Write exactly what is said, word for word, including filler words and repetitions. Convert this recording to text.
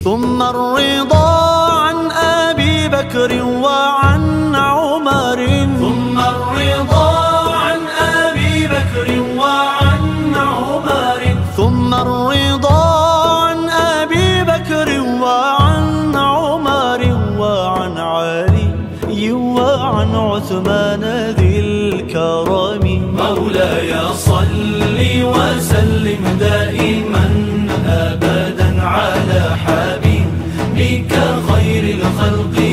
ثم الرضا عن أبي بكر وعن عمر، ثم الرضا عن أبي بكر وعن عمر، ثم الرضا عن أبي بكر وعن عمر وعن علي وعن عثمان ذي الكرم. مولاي صل وسلم دائما أبدا على حبيبك خير الخلق